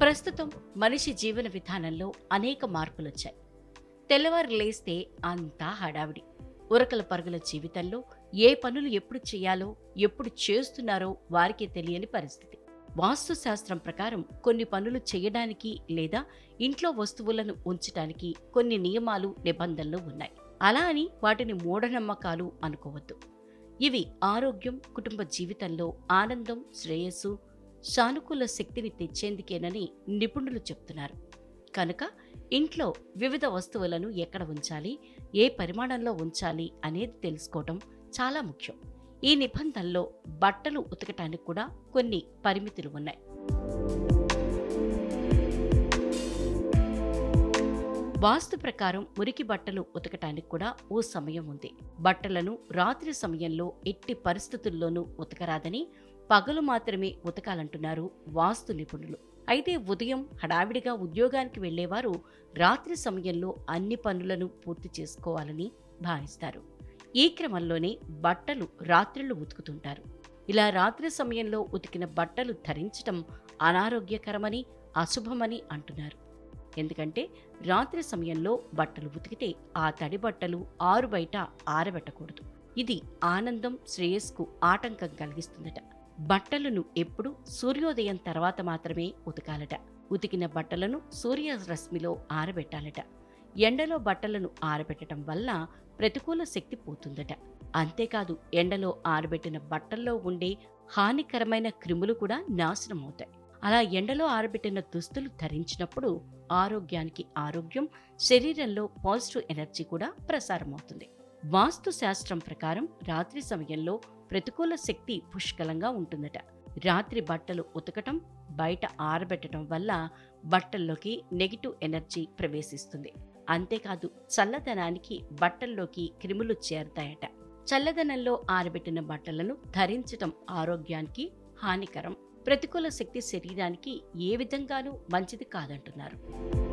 ప్రస్తుతం మనిషి జీవన విధానంలో అనేక మార్పులొచ్చాయి. తెల్లవారు లేస్తే అంతా హడావిడి. ఉరకల పరుగుల జీవితంలో ఏ పనులు ఎప్పుడు చేయాలో, ఎప్పుడు చేస్తున్నారో వారికే తెలియని పరిస్థితి. వాస్తు శాస్త్రం ప్రకారం కొన్ని పనులు చేయడానికి లేదా ఇంట్లో వస్తువులను ఉంచటానికి కొన్ని నియమాలు, నిబంధనలు ఉన్నాయి. అలా అని వాటిని మూఢనమ్మకాలు అనుకోవద్దు. ఇవి ఆరోగ్యం, కుటుంబ జీవితంలో ఆనందం, శ్రేయస్సు, సానుకూల శక్తిని తెచ్చేందుకేనని నిపుణులు చెప్తున్నారు. కనుక ఇంట్లో వివిధ వస్తువులను ఎక్కడ ఉంచాలి, ఏ పరిమాణంలో ఉంచాలి అనేది తెలుసుకోవటం చాలా ముఖ్యం. ఈ నిబంధనలో బట్టలు ఉతకటానికి కూడా కొన్ని పరిమితులు ఉన్నాయి. వాస్తు ప్రకారం మురికి బట్టలు ఉతకటానికి కూడా ఓ సమయం ఉంది. బట్టలను రాత్రి సమయంలో ఎట్టి పరిస్థితుల్లోనూ ఉతకరాదని, పగలు మాత్రమే ఉతకాలంటున్నారు వాస్తు నిపుణులు. అయితే ఉదయం హడావిడిగా ఉద్యోగానికి వెళ్లేవారు రాత్రి సమయంలో అన్ని పనులను పూర్తి చేసుకోవాలని భావిస్తారు. ఈ క్రమంలోనే బట్టలు రాత్రిళ్ళు ఉతుకుతుంటారు. ఇలా రాత్రి సమయంలో ఉతికిన బట్టలు ధరించటం అనారోగ్యకరమని, అశుభమని అంటున్నారు. ఎందుకంటే రాత్రి సమయంలో బట్టలు ఉతికితే ఆ తడి బట్టలు ఆరు బయట ఆరబెట్టకూడదు. ఇది ఆనందం, శ్రేయస్కు ఆటంకం కలిగిస్తుందట. బట్టలను ఎప్పుడు సూర్యోదయం తర్వాత మాత్రమే ఉతకాలట. ఉతికిన బట్టలను సూర్యరశ్మిలో ఆరబెట్టాలట. ఎండలో బట్టలను ఆరబెట్టడం వల్ల ప్రతికూల శక్తి పోతుందట. అంతేకాదు, ఎండలో ఆరబెట్టిన బట్టల్లో ఉండే హానికరమైన క్రిములు కూడా నాశనమవుతాయి. అలా ఎండలో ఆరబెట్టిన దుస్తులు ధరించినప్పుడు ఆరోగ్యానికి ఆరోగ్యం, శరీరంలో పాజిటివ్ ఎనర్జీ కూడా ప్రసారమవుతుంది. వాస్తు శాస్త్రం ప్రకారం రాత్రి సమయంలో ప్రతికూల శక్తి పుష్కలంగా ఉంటుందట. రాత్రి బట్టలు ఉతకటం, బయట ఆరబెట్టడం వల్ల బట్టల్లోకి నెగిటివ్ ఎనర్జీ ప్రవేశిస్తుంది. అంతేకాదు, చల్లదనానికి బట్టల్లోకి క్రిములు చేరతాయట. చల్లదనంలో ఆరబెట్టిన బట్టలను ధరించటం ఆరోగ్యానికి హానికరం. ప్రతికూల శక్తి శరీరానికి ఏ విధంగానూ మంచిది కాదంటున్నారు.